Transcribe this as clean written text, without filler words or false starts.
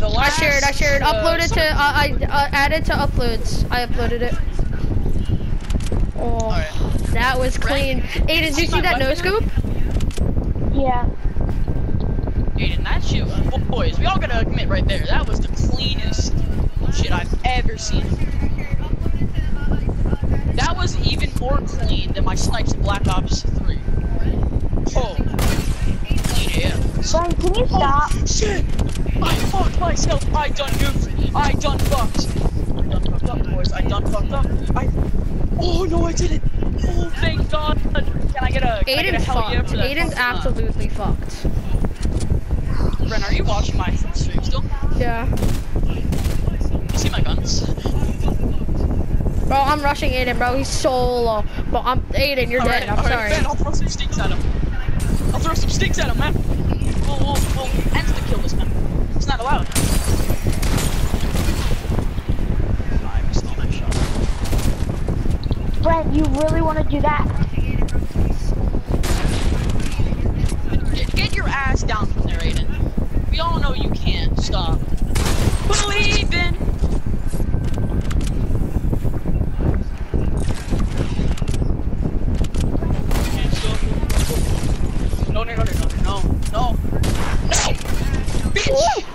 the last. I shared. Uploaded to. I added to uploads. I uploaded it. Oh, Alright. that was clean. Aiden, did you see that no scope? Yeah. Aiden, that shit, boys, we all gotta admit right there, that was the cleanest shit I've ever seen. That was even more clean than my snipes in Black Ops 3. Oh. Yeah. Brian, can you stop? Oh, shit! I fucked myself! I done goofed! I done fucked! I done fucked up, boys. I done fucked up. Oh no, I did it! Oh, thank God! Can I get a Aiden's hell yeah fucked. for that? Aiden's absolutely fucked. Bren, are you watching my stream still? Yeah. You see my guns? Bro, I'm rushing Aiden, bro. He's so low. Bro, Aiden, you're dead. I'm sorry. Man, I'll throw some stinks at him. I'll throw some stinks at him, man. We'll insta-kill this man. It's not allowed. I missed all that shot. Brent, you really want to do that? Get your ass down from there, Aiden. We all know you can't. Stop. Believe in. No. Bitch!